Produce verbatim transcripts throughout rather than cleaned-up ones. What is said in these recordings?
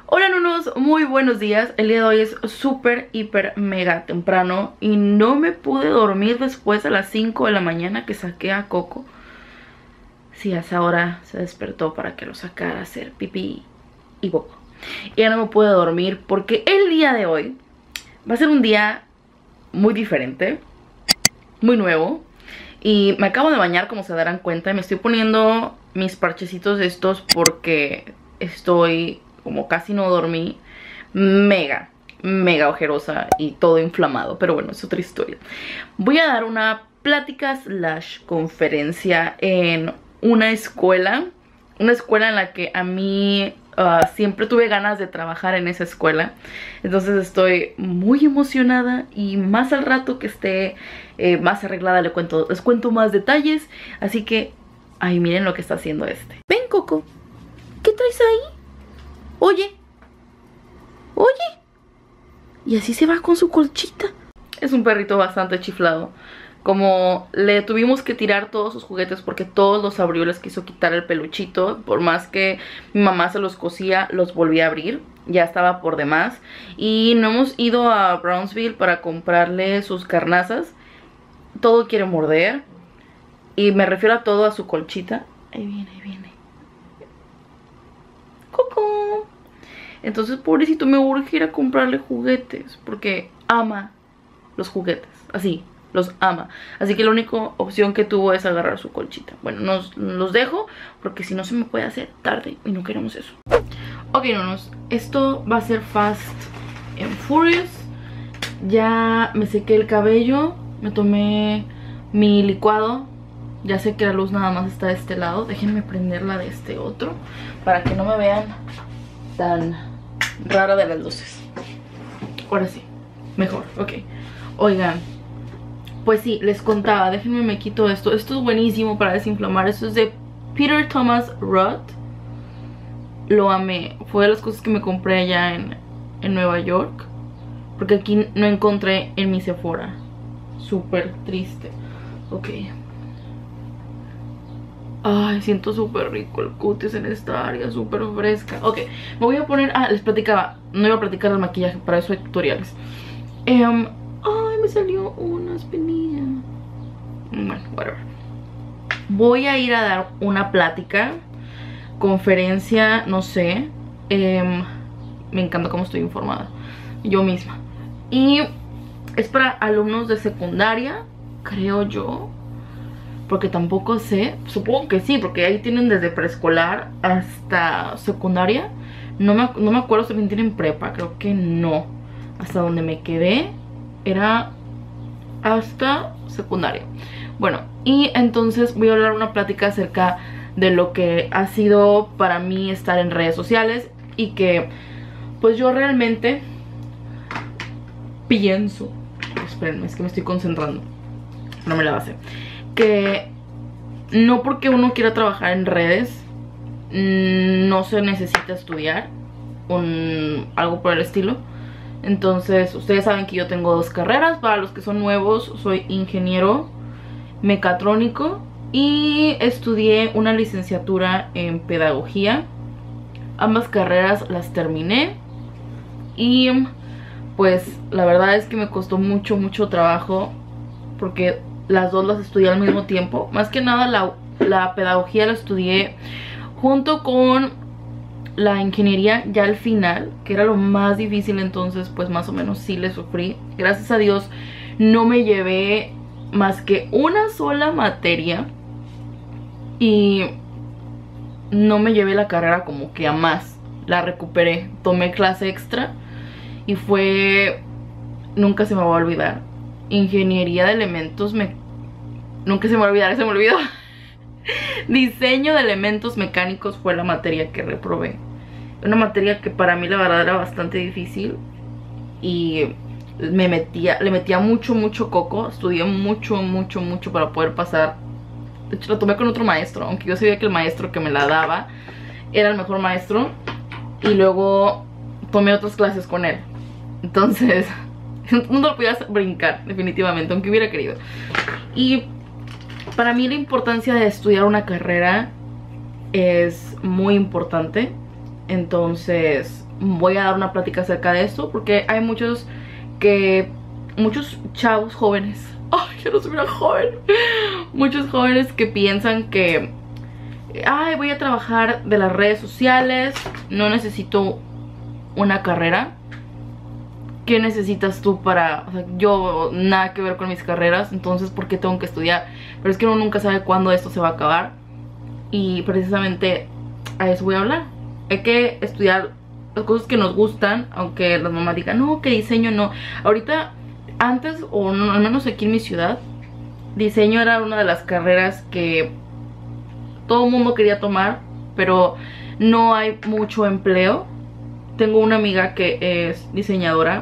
Hola nunos, muy buenos días. El día de hoy es súper, hiper, mega temprano y no me pude dormir después a las cinco de la mañana que saqué a Coco. Sí, a esa hora se despertó para que lo sacara a hacer pipí y popo. Y ya no me pude dormir porque el día de hoy va a ser un día muy diferente, muy nuevo. Y me acabo de bañar, como se darán cuenta, y me estoy poniendo mis parchecitos estos porque estoy, como casi no dormí, mega, mega ojerosa y todo inflamado. Pero bueno, es otra historia. Voy a dar una plática slash conferencia en una escuela. Una escuela en la que a mí uh, siempre tuve ganas de trabajar en esa escuela. Entonces estoy muy emocionada y más al rato que esté eh, más arreglada les cuento, les cuento más detalles. Así que, ay, miren lo que está haciendo este. Ven, Coco, ¿qué traes ahí? Oye, oye. Y así se va con su colchita. Es un perrito bastante chiflado. Como le tuvimos que tirar todos sus juguetes porque todos los abrió, les quiso quitar el peluchito. Por más que mi mamá se los cosía, los volví a abrir. Ya estaba por demás. Y no hemos ido a Brownsville para comprarle sus carnazas. Todo quiere morder. Y me refiero a todo, a su colchita. Ahí viene, ahí viene. Coco. Entonces, pobrecito, me urge ir a comprarle juguetes porque ama los juguetes. Así. Los ama. Así que la única opción que tuvo es agarrar su colchita. Bueno, nos los dejo porque si no se me puede hacer tarde y no queremos eso. Ok, nonos, esto va a ser Fast and Furious. Ya me sequé el cabello. Me tomé mi licuado. Ya sé que la luz nada más está de este lado. Déjenme prenderla de este otro para que no me vean tan rara de las luces. Ahora sí, mejor, ok. Oigan, pues sí, les contaba, déjenme me quito esto. Esto es buenísimo para desinflamar. Esto es de Peter Thomas Roth. Lo amé. Fue de las cosas que me compré allá en, en Nueva York, porque aquí no encontré en mi Sephora. Súper triste. Ok. Ay, siento súper rico el cutis en esta área, súper fresca. Ok, me voy a poner... Ah, les platicaba. No iba a platicar del maquillaje, para eso hay tutoriales. um, Ay, me salió una espinilla. Bueno, whatever. Voy a ir a dar una plática, conferencia, no sé. eh, Me encanta cómo estoy informada yo misma. Y es para alumnos de secundaria, creo yo, porque tampoco sé. Supongo que sí, porque ahí tienen desde preescolar hasta secundaria. No me, no me acuerdo si también tienen prepa, creo que no. Hasta donde me quedé era hasta secundaria. Bueno, y entonces voy a hablar una plática acerca de lo que ha sido para mí estar en redes sociales. Y que pues yo realmente pienso, espérenme, es que me estoy concentrando, no me la base, que no porque uno quiera trabajar en redes no se necesita estudiar un, algo por el estilo. Entonces, ustedes saben que yo tengo dos carreras. Para los que son nuevos, soy ingeniero mecatrónico y estudié una licenciatura en pedagogía. Ambas carreras las terminé y pues la verdad es que me costó mucho, mucho trabajo porque las dos las estudié al mismo tiempo. Más que nada la, la pedagogía la estudié junto con la ingeniería ya al final, que era lo más difícil. Entonces pues más o menos sí le sufrí. Gracias a Dios no me llevé más que una sola materia y no me llevé la carrera como que a más. La recuperé, tomé clase extra y fue, nunca se me va a olvidar, ingeniería de elementos me... Nunca se me va a olvidar, se me olvidó. Diseño de elementos mecánicos fue la materia que reprobé. Una materia que para mí la verdad era bastante difícil y me metía, le metía mucho, mucho coco. Estudié mucho, mucho, mucho para poder pasar. De hecho la tomé con otro maestro, aunque yo sabía que el maestro que me la daba era el mejor maestro. Y luego tomé otras clases con él. Entonces no lo podía brincar definitivamente, aunque hubiera querido. Y para mí la importancia de estudiar una carrera es muy importante. Entonces voy a dar una plática acerca de esto, porque hay muchos que, muchos chavos jóvenes, ay, yo no soy una joven, muchos jóvenes que piensan que, ay, voy a trabajar de las redes sociales, no necesito una carrera. ¿Qué necesitas tú para...? O sea, yo nada que ver con mis carreras, entonces ¿por qué tengo que estudiar? Pero es que uno nunca sabe cuándo esto se va a acabar. Y precisamente a eso voy a hablar. Hay que estudiar las cosas que nos gustan, aunque las mamás digan, no, que diseño no. Ahorita, antes, o no, al menos aquí en mi ciudad, diseño era una de las carreras que todo el mundo quería tomar, pero no hay mucho empleo. Tengo una amiga que es diseñadora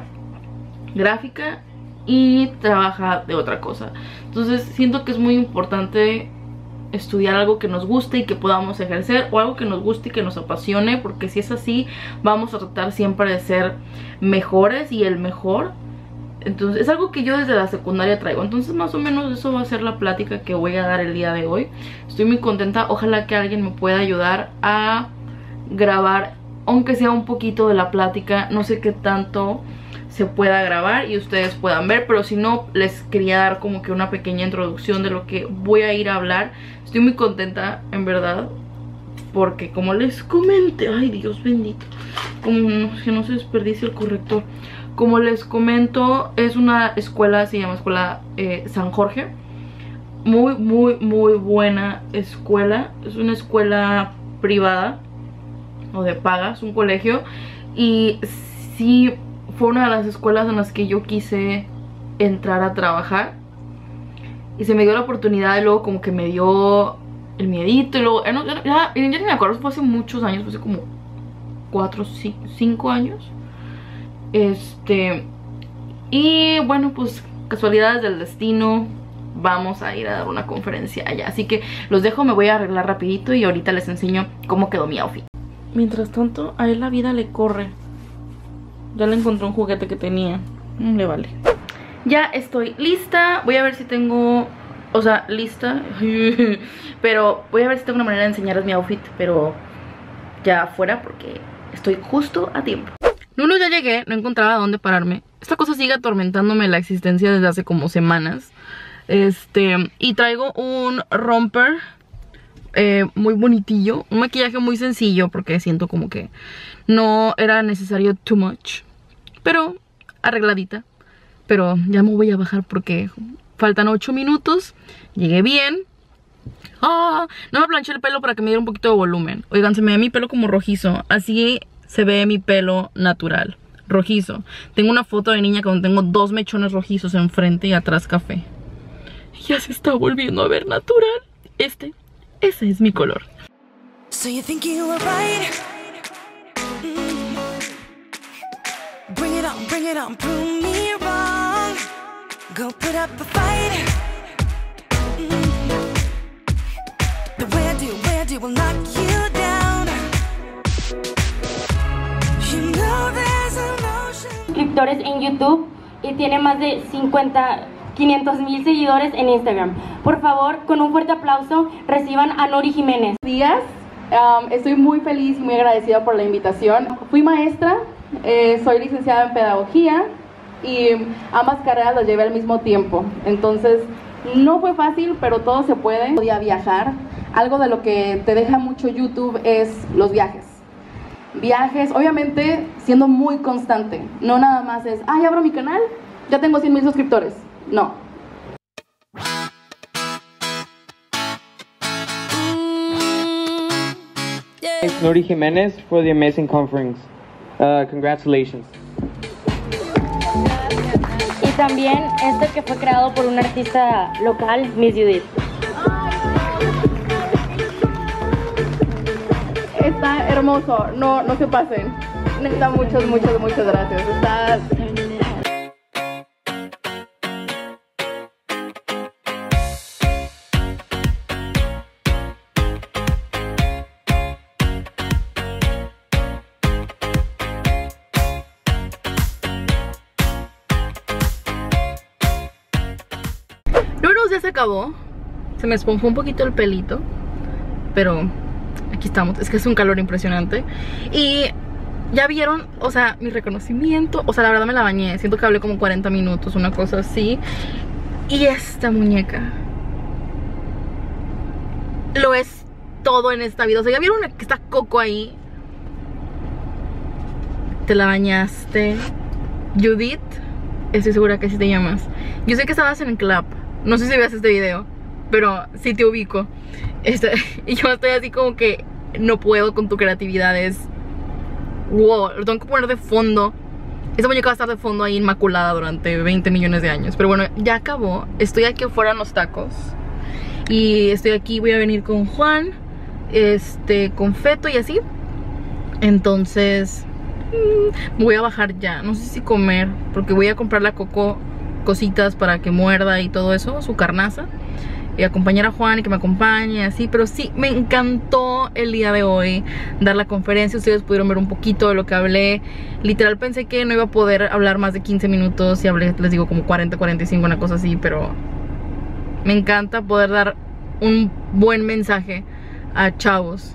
gráfica y trabaja de otra cosa. Entonces siento que es muy importante estudiar algo que nos guste y que podamos ejercer, o algo que nos guste y que nos apasione, porque si es así vamos a tratar siempre de ser mejores y el mejor. Entonces es algo que yo desde la secundaria traigo. Entonces más o menos eso va a ser la plática que voy a dar el día de hoy. Estoy muy contenta, ojalá que alguien me pueda ayudar a grabar, aunque sea un poquito de la plática. No sé qué tanto se pueda grabar y ustedes puedan ver, pero si no, les quería dar como que una pequeña introducción de lo que voy a ir a hablar. Estoy muy contenta, en verdad, porque como les comenté, ay Dios bendito, como no, que no se desperdicie el corrector. Como les comento, es una escuela, se llama Escuela eh, San Jorge. Muy, muy, muy buena escuela. Es una escuela privada o de paga, es un colegio. Y sí, fue una de las escuelas en las que yo quise entrar a trabajar. Y se me dio la oportunidad y luego como que me dio el miedito. Y luego, ya, ya, ya, ya ni me acuerdo, fue hace muchos años, fue hace como cuatro, cinco años. Este, y bueno, pues casualidades del destino, vamos a ir a dar una conferencia allá. Así que los dejo, me voy a arreglar rapidito y ahorita les enseño cómo quedó mi outfit. Mientras tanto, a él la vida le corre. Ya le encontré un juguete que tenía, no le vale. Ya estoy lista, voy a ver si tengo, o sea, lista, pero voy a ver si tengo una manera de enseñarles mi outfit, pero ya afuera porque estoy justo a tiempo. Luno, ya llegué, no encontraba dónde pararme. Esta cosa sigue atormentándome la existencia desde hace como semanas. Este, y traigo un romper eh, muy bonitillo. Un maquillaje muy sencillo porque siento como que no era necesario too much, pero arregladita. Pero ya me voy a bajar porque faltan ocho minutos. Llegué bien. Ah, no me planché el pelo para que me diera un poquito de volumen. Oigan, se me ve mi pelo como rojizo. Así se ve mi pelo natural, rojizo. Tengo una foto de niña donde tengo dos mechones rojizos enfrente y atrás café. Ya se está volviendo a ver natural. Este, ese es mi color. So you think you were right? Mm. Bring it on, bring it on, prove me wrong. Go put up a fight. Mm. The way I do, way I do will knock you down. Suscriptores en YouTube y tiene más de cincuenta, quinientos mil seguidores en Instagram. Por favor, con un fuerte aplauso, reciban a Nuri Jiménez. Buenos días, um, estoy muy feliz y muy agradecida por la invitación. Fui maestra, eh, soy licenciada en pedagogía y ambas carreras las llevé al mismo tiempo. Entonces, no fue fácil, pero todo se puede. Podía viajar. Algo de lo que te deja mucho YouTube es los viajes. Viajes, obviamente siendo muy constante. No nada más es, ay, abro mi canal, ya tengo cien mil suscriptores. No. Nuri Jiménez for the amazing conference. Uh, congratulations. Y también este que fue creado por un artista local, Miss Judith. Está hermoso, no, no se pasen. Neta, muchas, muchas, muchas gracias. Está... No, no, ya se acabó. Se me esponjó un poquito el pelito, pero aquí estamos, es que es un calor impresionante. Y ya vieron, o sea, mi reconocimiento. O sea, la verdad me la bañé. Siento que hablé como cuarenta minutos, una cosa así. Y esta muñeca lo es todo en esta vida. O sea, ya vieron que está Coco ahí. Te la bañaste. Judith, estoy segura que así te llamas. Yo sé que estabas en el club. No sé si veas este video, pero sí te ubico. Este, y yo estoy así como que no puedo con tu creatividad. Es wow, lo tengo que poner de fondo. Esa muñeca va a estar de fondo ahí inmaculada durante veinte millones de años. Pero bueno, ya acabó. Estoy aquí afuera en los tacos. Y estoy aquí, voy a venir con Juan, Este, con Feto y así. Entonces mmm, voy a bajar ya. No sé si comer, porque voy a comprarle a Coco cositas para que muerda y todo eso, su carnaza. Y acompañar a Juan y que me acompañe así. Pero sí, me encantó el día de hoy dar la conferencia. Ustedes pudieron ver un poquito de lo que hablé. Literal pensé que no iba a poder hablar más de quince minutos. Y hablé, les digo, como cuarenta, cuarenta y cinco, una cosa así. Pero me encanta poder dar un buen mensaje a chavos.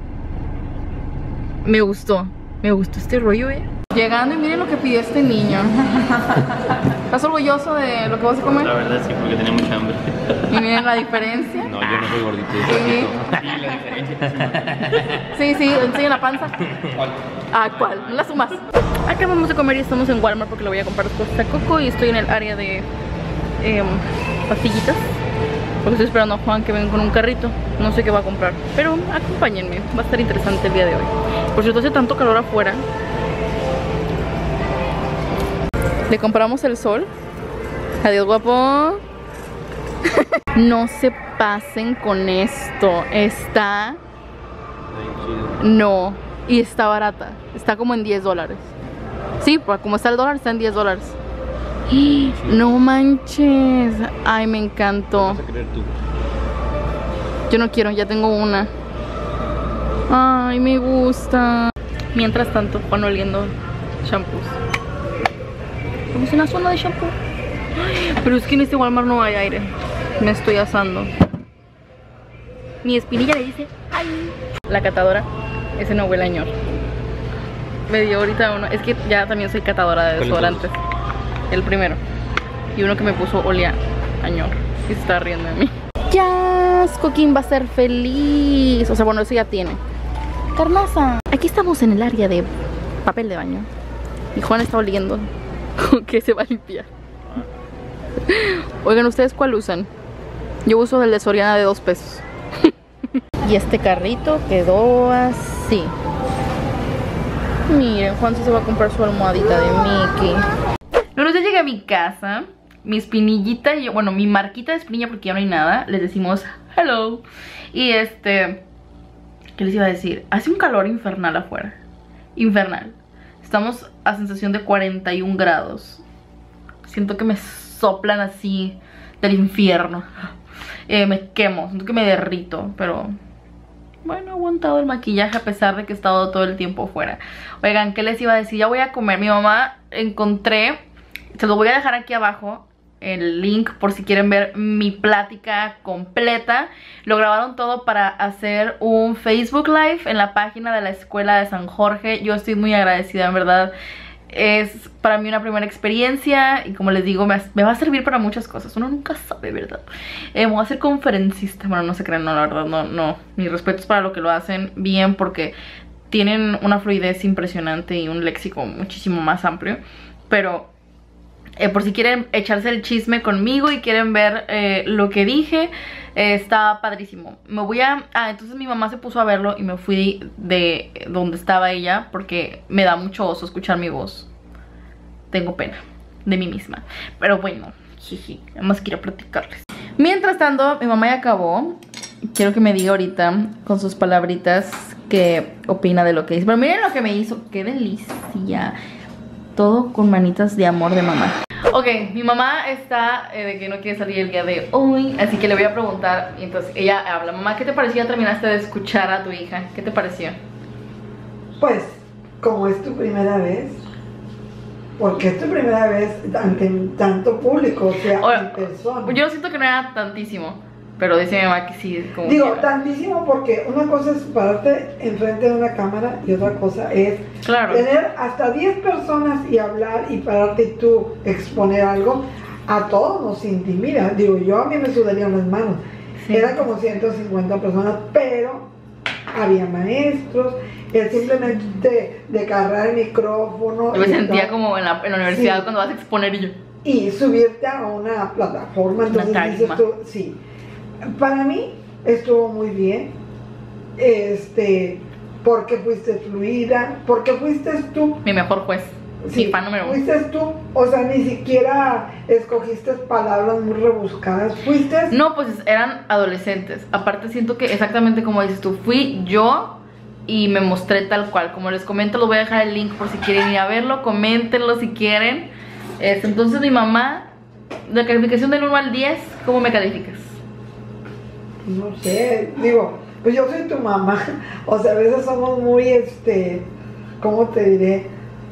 Me gustó, me gustó este rollo, ¿eh? Llegando y miren lo que pidió este niño. ¿Estás orgulloso de lo que vas a comer? La verdad sí, porque tenía mucha hambre. Y miren la diferencia. No, yo no soy gordito, yo Sí. soy gordito. Sí, la diferencia. Sí, sí, enseña la panza. ¿Cuál? Ah, ¿cuál? No la sumas. Acá vamos a comer y estamos en Walmart porque le voy a comprar cosas a Coco. Y estoy en el área de eh, pastillitas, porque estoy esperando a Juan que venga con un carrito. No sé qué va a comprar, pero acompáñenme, va a estar interesante el día de hoy. Por cierto, hace tanto calor afuera. Le compramos el sol. Adiós, guapo. No se pasen con esto. Está... No. Y está barata. Está como en diez dólares. Sí, pues como está el dólar, está en diez dólares. No manches. Ay, me encantó. ¿Qué vas a querer tú? Yo no quiero, ya tengo una. Ay, me gusta. Mientras tanto, Juan oliendo shampoos. Estamos en la zona de shampoo. Ay, pero es que en este Walmart no hay aire. Me estoy asando. Mi espinilla le dice ay. La catadora, ese no huele a ñor. Me dio ahorita uno. Es que ya también soy catadora de desodorantes. El primero. Y uno que me puso olía a ñor. Y se está riendo de mí. Ya, Coquín va a ser feliz. O sea, bueno, eso ya tiene. Carnaza. Aquí estamos en el área de papel de baño. Y Juan está oliendo con que se va a limpiar. Oigan, ¿ustedes cuál usan? Yo uso el de Soriana de dos pesos. Y este carrito quedó así. Miren, Juan se va a comprar su almohadita de Mickey. Bueno, ya llegué a mi casa. Mi espinillita y yo, bueno, mi marquita de espinilla, porque ya no hay nada. Les decimos hello. Y este, ¿qué les iba a decir? Hace un calor infernal afuera. Infernal. Estamos a sensación de cuarenta y un grados. Siento que me soplan así del infierno. eh, Me quemo, siento que me derrito. Pero bueno, he aguantado el maquillaje a pesar de que he estado todo el tiempo fuera. Oigan, ¿qué les iba a decir? Ya voy a comer. Mi mamá encontré, se lo voy a dejar aquí abajo, el link por si quieren ver mi plática completa. Lo grabaron todo para hacer un Facebook Live en la página de la escuela de San Jorge. Yo estoy muy agradecida, en verdad. Es para mí una primera experiencia y como les digo, me, me va a servir para muchas cosas. Uno nunca sabe, ¿verdad? Eh, me voy a hacer conferencista. Bueno, no se crean, no, la verdad, no, no. Mis respetos para lo que lo hacen bien, porque tienen una fluidez impresionante y un léxico muchísimo más amplio. Pero eh, por si quieren echarse el chisme conmigo y quieren ver eh, lo que dije, eh, está padrísimo. Me voy a... Ah, entonces mi mamá se puso a verlo y me fui de donde estaba ella porque me da mucho oso escuchar mi voz. Tengo pena de mí misma. Pero bueno, jiji, además quiero platicarles. Mientras tanto, mi mamá ya acabó. Quiero que me diga ahorita con sus palabritas qué opina de lo que hizo. Pero miren lo que me hizo, qué delicia. Todo con manitas de amor de mamá. Ok, mi mamá está eh, de que no quiere salir el día de hoy, así que le voy a preguntar. Y entonces ella habla. Mamá, ¿qué te pareció? Ya terminaste de escuchar a tu hija. ¿Qué te pareció? Pues, como es tu primera vez, porque es tu primera vez ante tanto público, o sea, Ahora, en persona. yo siento que no era tantísimo. Pero dice mi mamá que sí, como Digo, que- tantísimo porque una cosa es pararte enfrente de una cámara y otra cosa es Claro. tener hasta diez personas y hablar y pararte y tú exponer algo. A todos nos intimida. Digo, yo a mí me sudarían las manos. Sí. Eran como ciento cincuenta personas, pero había maestros. El simplemente de, de cargar el micrófono. Yo me y sentía estar- como en la, en la universidad Sí. cuando vas a exponer y yo. y subirte a una plataforma, entonces Una dices tarima. tú, sí. Para mí estuvo muy bien, este, porque fuiste fluida, porque fuiste tú, Mi mejor juez. sí, Mi fan número uno. fuiste tú, o sea, ni siquiera escogiste palabras muy rebuscadas, fuiste, No, pues eran adolescentes. Aparte siento que exactamente como dices tú, fui yo y me mostré tal cual. Como les comento, les voy a dejar el link por si quieren ir a verlo. Coméntenlo si quieren. Este, entonces mi mamá, de calificación del uno al diez, ¿cómo me calificas? no sé, digo, pues yo soy tu mamá, o sea, a veces somos muy, este, ¿cómo te diré?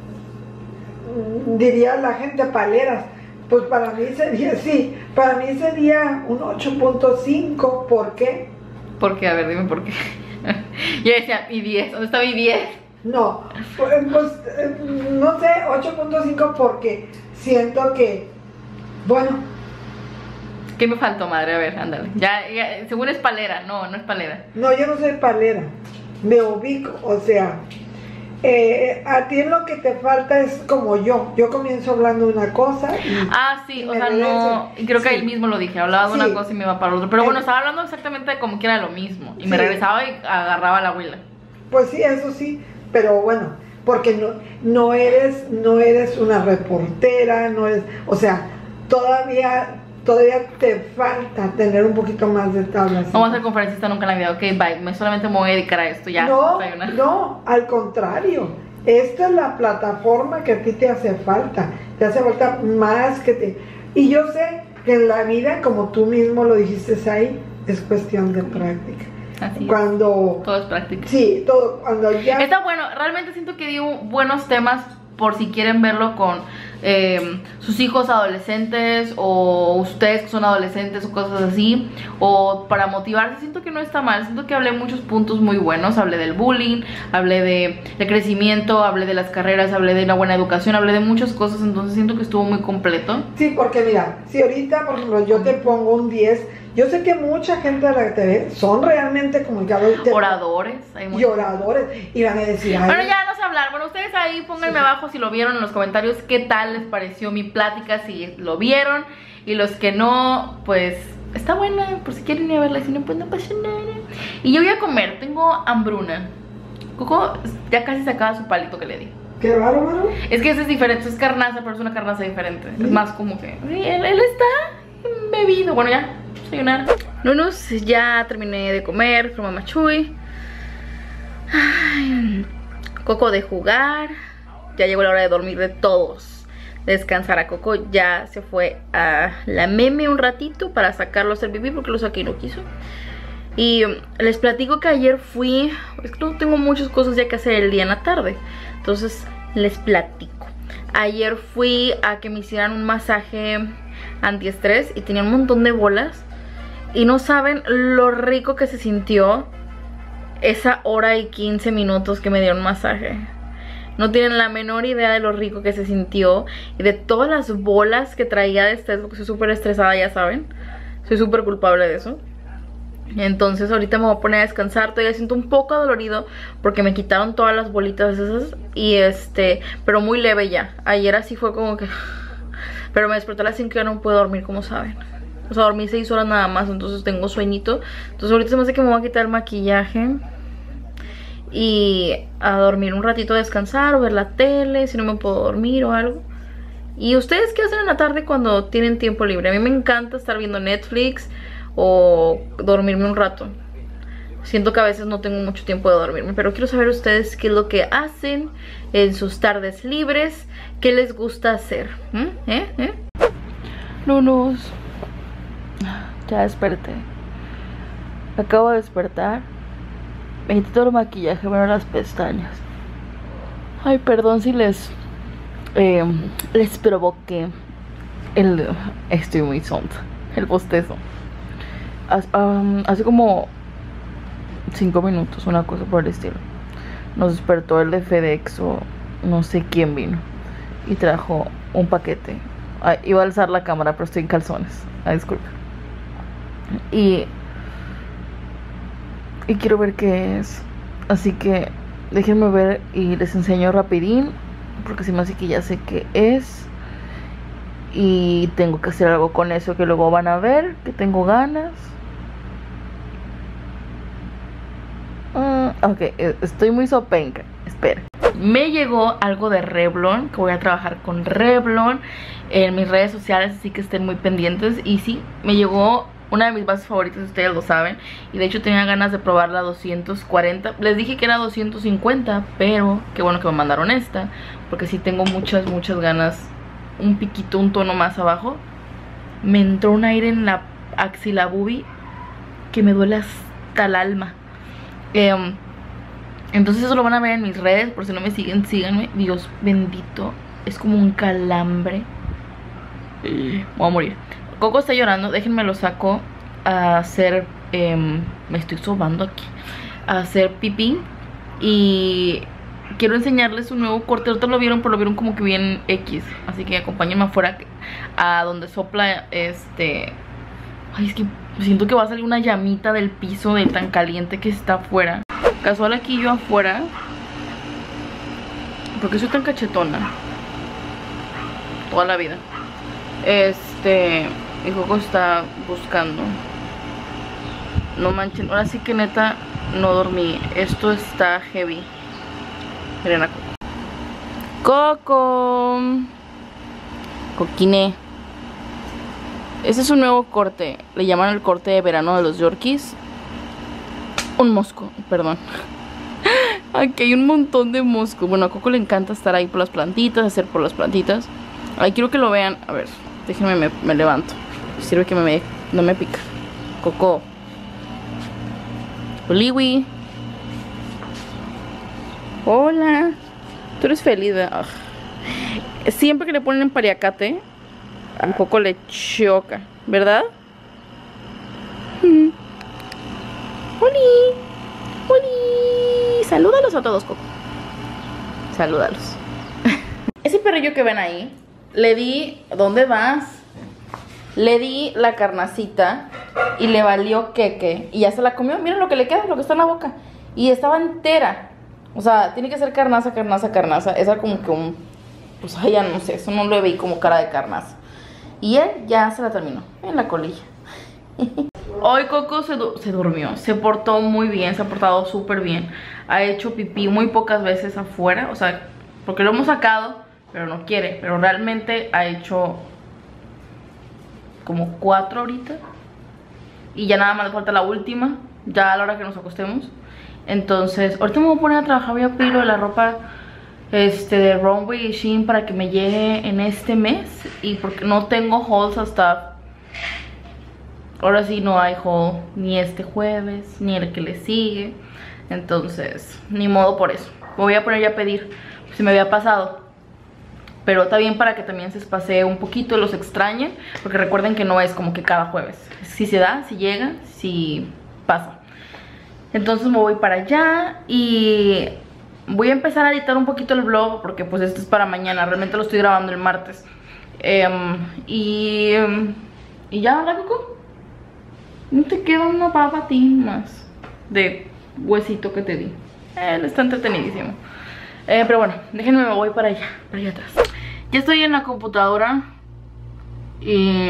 Mm, Diría la gente paleras. Pues para mí sería, sí, para mí sería un ocho punto cinco, ¿por qué? ¿Por qué? A ver, dime por qué. Yo decía, mi diez, ¿dónde está mi diez? No, pues, pues, eh, no sé, ocho punto cinco porque siento que, bueno, ¿Qué me faltó, madre? A ver, ándale. Ya, ya, según es palera, no, no es palera. no, yo no soy palera, me ubico, o sea, eh, a ti lo que te falta es como yo, yo comienzo hablando una cosa y... Ah, sí, y o me sea, regreso. no. Y creo que Sí. ahí mismo lo dije. Hablaba de Sí. una cosa y me iba para la otra. Pero bueno, Eh. estaba hablando exactamente de como que era lo mismo. Y me Sí. regresaba y agarraba la huila. Pues sí, eso sí, pero bueno, porque no, no eres, no eres una reportera, no eres, o sea, todavía, todavía te falta tener un poquito más de tablas. No voy a ser conferencista nunca en la vida. Ok, bye. Me solamente me voy a dedicar a esto. Ya. No, sayonara. no, al contrario. Esta es la plataforma que a ti te hace falta. Te hace falta más que te... Y yo sé que en la vida, como tú mismo lo dijiste ahí, es cuestión de práctica. Así es. Cuando... Todo es práctica. Sí, todo, cuando ya... Está bueno. Realmente siento que dio buenos temas por si quieren verlo con eh, sus hijos adolescentes o ustedes que son adolescentes o cosas así, o para motivarse. Siento que no está mal, siento que hablé muchos puntos muy buenos. Hablé del bullying, hablé de, de crecimiento, hablé de las carreras, hablé de la buena educación, hablé de muchas cosas, entonces siento que estuvo muy completo. Sí, porque mira, si ahorita, por ejemplo, yo te pongo un diez, yo sé que mucha gente de la que te ve son realmente comunicadores te- Oradores, hay y muchos. oradores, y van a decir, ay, Bueno, ya no sé hablar. Bueno, ustedes ahí pónganme abajo si lo vieron en los comentarios qué tal les pareció mi plática, si lo vieron. Y los que no, pues está buena, por si quieren ir a verla. Si no, pues no pasa nada. Y yo voy a comer, tengo hambruna. Coco ya casi se acaba su palito que le di. qué bárbaro. Es que ese es diferente, es carnaza, pero es una carnaza diferente. Es más como que, sí, él, él está bebido. Bueno, ya, desayunar. Nunos, ya terminé de comer, fue mamá Chuy. Ay, Coco de jugar. Ya llegó la hora de dormir de todos. Descansar a Coco, ya se fue a la meme un ratito para sacarlo a hacer pipí porque lo saqué y no quiso. Y um, les platico que ayer fui, es que no tengo muchas cosas ya que hacer el día en la tarde, entonces les platico. Ayer fui a que me hicieran un masaje antiestrés y tenía un montón de bolas. Y no saben lo rico que se sintió esa hora y quince minutos que me dieron masaje. No tienen la menor idea de lo rico que se sintió y de todas las bolas que traía de estrés, porque soy súper estresada, ya saben. Soy súper culpable de eso. Entonces ahorita me voy a poner a descansar. Todavía siento un poco dolorido porque me quitaron todas las bolitas esas. Y este, pero muy leve ya. Ayer así fue como que... Pero me desperté a las cinco y ya no puedo dormir, como saben. O sea, dormí seis horas nada más, entonces tengo sueñito. Entonces ahorita se me hace que me voy a quitar el maquillaje y a dormir un ratito, a descansar o ver la tele, si no me puedo dormir o algo. ¿Y ustedes qué hacen en la tarde cuando tienen tiempo libre? A mí me encanta estar viendo Netflix o dormirme un rato. Siento que a veces no tengo mucho tiempo de dormirme, pero quiero saber ustedes qué es lo que hacen en sus tardes libres, qué les gusta hacer. ¿Mm? ¿Eh? ¿Eh? Nunos, ya desperté. Acabo de despertar. Me quité todo el maquillaje, bueno, las pestañas. Ay, perdón si les eh, les provoqué el... Estoy muy sonta, el bostezo. Hace, um, hace como cinco minutos, una cosa por el estilo. Nos despertó el de FedEx o no sé quién vino y trajo un paquete. Ay, iba a alzar la cámara, pero estoy en calzones. Ay, disculpe. Y Y quiero ver qué es. Así que déjenme ver y les enseño rapidín, porque se me hace que ya sé qué es. Y tengo que hacer algo con eso que luego van a ver, que tengo ganas. Uh, ok, estoy muy sopenca. Espera. Me llegó algo de Revlon, que voy a trabajar con Revlon en mis redes sociales, así que estén muy pendientes. Y sí, me llegó una de mis bases favoritas, ustedes lo saben. Y de hecho tenía ganas de probar la doscientos cuarenta. Les dije que era doscientos cincuenta, pero qué bueno que me mandaron esta, porque sí tengo muchas, muchas ganas. Un piquito, un tono más abajo. Me entró un aire en la axila boobie que me duele hasta el alma. eh, Entonces eso lo van a ver en mis redes. Por si no me siguen, síganme. Dios bendito, es como un calambre. Voy a morir. Coco está llorando, déjenme lo saco a hacer, eh, me estoy sobando aquí, a hacer pipí. Y quiero enseñarles un nuevo corte. Ahorita lo vieron, pero lo vieron como que bien X. Así que acompáñenme afuera a donde sopla este... Ay, es que siento que va a salir una llamita del piso de tan caliente que está afuera. Casual aquí yo afuera. ¿Por qué soy tan cachetona? Toda la vida. Este... Mi Coco está buscando. No manchen, ahora sí que neta no dormí. Esto está heavy. Miren a Coco. Coco. Coquine. Este es un nuevo corte. Le llaman el corte de verano de los Yorkies. Un mosco, perdón. Aquí hay un montón de moscos. Bueno, a Coco le encanta estar ahí por las plantitas, hacer por las plantitas. Ay, quiero que lo vean. A ver, déjenme, me, me levanto. Sirve que me, no me pica. Coco. Oliwi. Hola. Tú eres feliz, ¿verdad? Ugh. Siempre que le ponen pariacate, a Coco le choca, ¿verdad? Mm. Oli. Oli. Salúdalos a todos, Coco. Salúdalos. Ese perrillo que ven ahí, le di... ¿Dónde vas? Le di la carnacita y le valió queque y ya se la comió. Miren lo que le queda, lo que está en la boca. Y estaba entera. O sea, tiene que ser carnaza, carnaza, carnaza. Esa como que un... Pues ay, ya no sé, eso no lo vi como cara de carnaza. Y él ya se la terminó en la colilla. Hoy Coco se, du se durmió. Se portó muy bien, se ha portado súper bien. Ha hecho pipí muy pocas veces afuera. O sea, porque lo hemos sacado, pero no quiere. Pero realmente ha hecho... como cuatro ahorita. Y ya nada más le falta la última, ya a la hora que nos acostemos. Entonces, ahorita me voy a poner a trabajar. Voy a pedir lo de la ropa este, de Runway y Shein para que me llegue en este mes. Y porque no tengo hauls hasta... Ahora sí no hay haul ni este jueves, ni el que le sigue. Entonces, ni modo por eso. Me voy a poner ya a pedir, si me había pasado. Pero está bien para que también se espacee un poquito, los extrañen. Porque recuerden que no es como que cada jueves. Si se da, si llega, si pasa. Entonces me voy para allá. Y voy a empezar a editar un poquito el vlog. Porque pues esto es para mañana. Realmente lo estoy grabando el martes. um, Y um, Y ya, ¿verdad, Coco? No te queda una papa a ti más de huesito que te di. Él está entretenidísimo. Eh, pero bueno, déjenme, me voy para allá, para allá atrás. Ya estoy en la computadora. Y...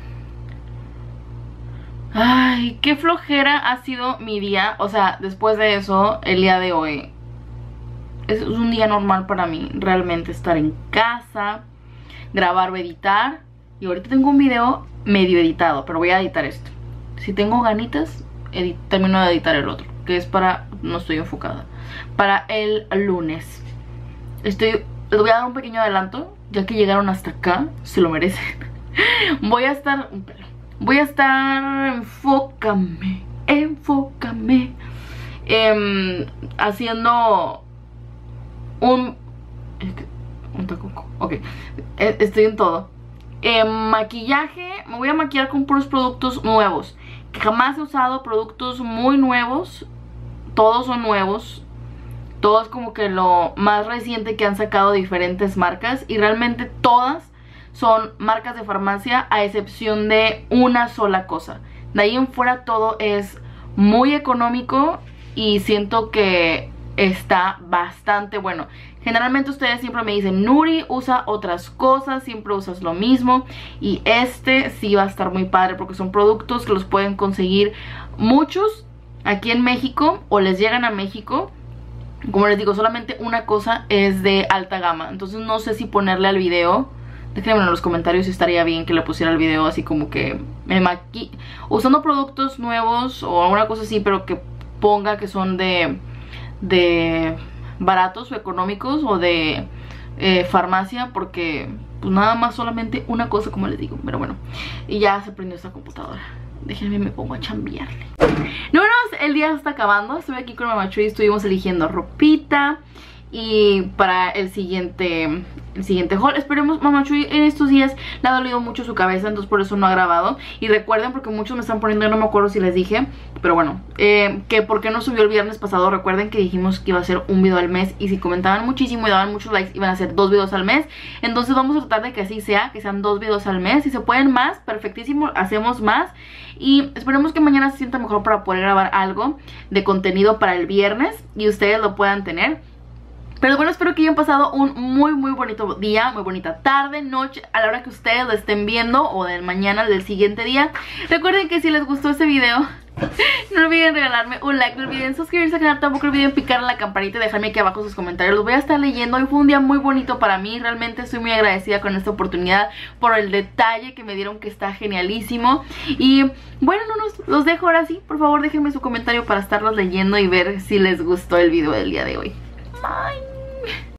ay, qué flojera ha sido mi día. O sea, después de eso, el día de hoy es un día normal para mí. Realmente estar en casa, grabar o editar. Y ahorita tengo un video medio editado, pero voy a editar esto. Si tengo ganitas, edit termino de editar el otro, que es para... no estoy enfocada. Para el lunes. Estoy... les voy a dar un pequeño adelanto, ya que llegaron hasta acá, se lo merecen. Voy a estar... Voy a estar... Enfócame, enfócame. Eh, haciendo... Un... Un tacuco. Ok. Estoy en todo. Eh, maquillaje. Me voy a maquillar con puros productos nuevos que jamás he usado, productos muy nuevos, todos son nuevos, todos como que lo más reciente que han sacado diferentes marcas, y realmente todas son marcas de farmacia a excepción de una sola cosa. De ahí en fuera todo es muy económico y siento que está bastante bueno. Generalmente ustedes siempre me dicen, Nuri, usa otras cosas, siempre usas lo mismo, y este sí va a estar muy padre porque son productos que los pueden conseguir muchos aquí en México o les llegan a México. Como les digo, solamente una cosa es de alta gama, entonces no sé si ponerle al video. Déjenme en los comentarios si estaría bien que le pusiera el video así como que me maqui usando productos nuevos o alguna cosa así, pero que ponga que son de, de baratos o económicos o de eh, farmacia, porque pues nada más solamente una cosa, como les digo. Pero bueno, y ya se prendió esta computadora. Déjenme, me pongo a chambearle. No, no, el día se está acabando. Estuve aquí con Mama Chuy, estuvimos eligiendo ropita y para el siguiente el siguiente haul. Esperemos, Mama Chuy en estos días le ha dolido mucho su cabeza, entonces por eso no ha grabado. Y recuerden, porque muchos me están poniendo, no me acuerdo si les dije, pero bueno, eh, que por qué no subió el viernes pasado. Recuerden que dijimos que iba a ser un video al mes, y si comentaban muchísimo y daban muchos likes, iban a ser dos videos al mes. Entonces vamos a tratar de que así sea, que sean dos videos al mes. Si se pueden más, perfectísimo, hacemos más. Y esperemos que mañana se sienta mejor para poder grabar algo de contenido para el viernes y ustedes lo puedan tener. Pero bueno, espero que hayan pasado un muy muy bonito día, muy bonita tarde, noche, a la hora que ustedes lo estén viendo, o del mañana, del siguiente día. Recuerden que si les gustó este video, no olviden regalarme un like, no olviden suscribirse al canal, tampoco olviden picar la campanita y dejarme aquí abajo sus comentarios. Los voy a estar leyendo. Hoy fue un día muy bonito para mí, realmente estoy muy agradecida con esta oportunidad por el detalle que me dieron, que está genialísimo. Y bueno, no nos, los dejo ahora sí. Por favor, déjenme su comentario para estarlos leyendo y ver si les gustó el video del día de hoy. Bye.